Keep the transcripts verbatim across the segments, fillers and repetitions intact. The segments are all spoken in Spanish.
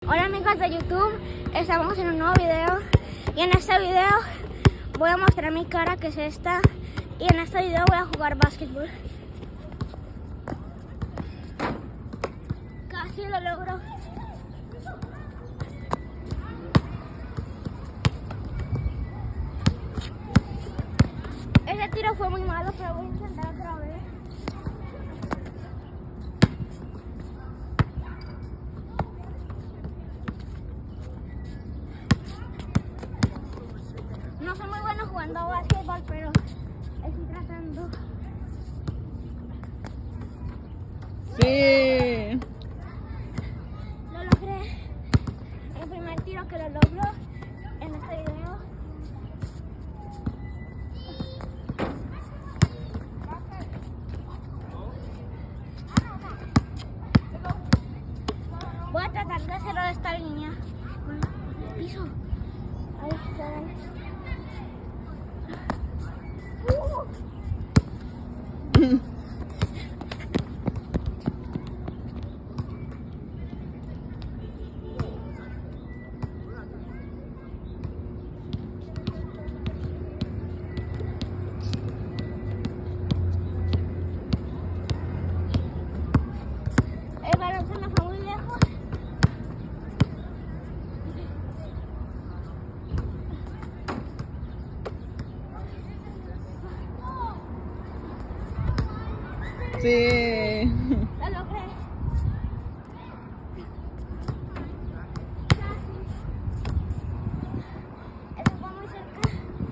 Hola amigos de YouTube, estamos en un nuevo video y en este video voy a mostrar mi cara, que es esta, y en este video voy a jugar básquetbol. Casi lo logro. Ese tiro fue muy malo, pero voy a intentar otra vez. No soy muy bueno jugando básquetbol, pero estoy tratando. Sí. Lo logré. El primer tiro que lo logro en este video. Voy a tratar de hacerlo de esta línea. Bueno, piso. Ahí está. El balón se me fue muy lejos. Sí. Lo logré. Casi. Eso fue muy cerca.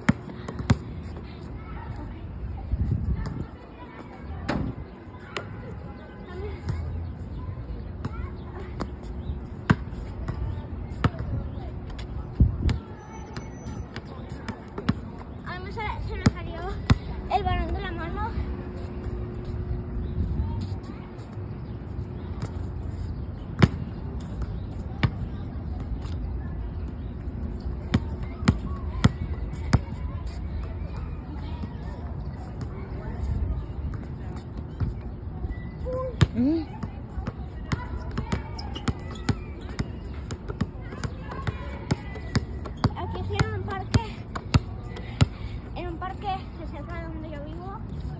A mí se, se me salió el balón de la mano. Mm. Aquí estoy en un parque, en un parque cerca de donde yo vivo.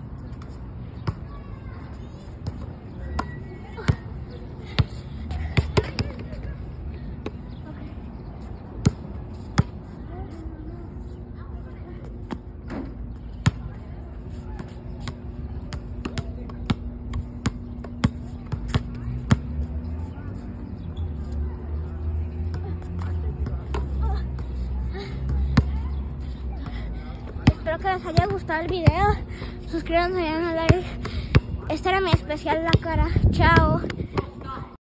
Espero que les haya gustado el video. Suscríbanse y denle like. Este era mi especial La Cara. Chao.